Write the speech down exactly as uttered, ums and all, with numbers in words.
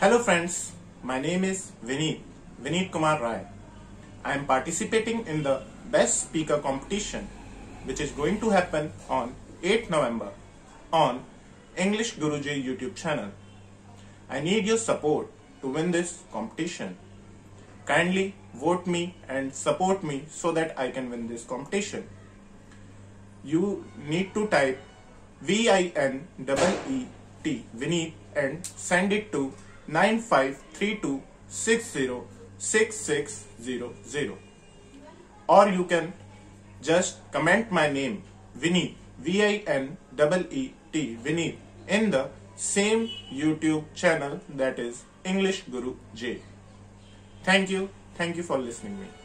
Hello friends, my name is Vineet, Vineet Kumar Rai. I am participating in the Best Speaker competition which is going to happen on eighth November on English Guruji YouTube channel. I need your support to win this competition. Kindly vote me and support me so that I can win this competition. You need to type V I N E E T Vineet and send it to nine five three two six zero six six zero zero, or you can just comment my name Vineet V I N E E T Vineet in the same YouTube channel, that is English Guru J. Thank you. Thank you for listening me.